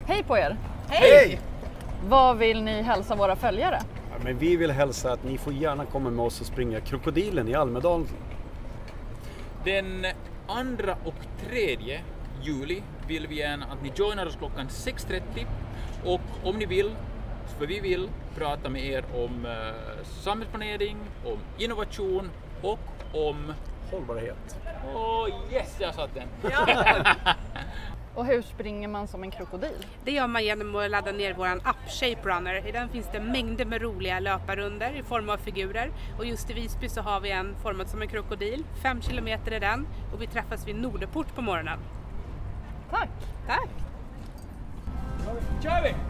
Hej på er! Hej! Vad vill ni hälsa våra följare? Ja, men vi vill hälsa att ni får gärna komma med oss och springa Krokodilen i Almedalen. Den 2 och 3 juli vill vi gärna att ni joinar oss klockan 6:30 och om ni vill, för vi vill prata med er om samhällsplanering, om innovation och om Hållbarhet. Yes, jag satt den! Och hur springer man som en krokodil? Det gör man genom att ladda ner vår app Shape Runner. I den finns det mängder med roliga löparrunder i form av figurer. Och just i Visby så har vi en formad som en krokodil. 5 kilometer är den och vi träffas vid Norderport på morgonen. Tack! Tack! Kör vi!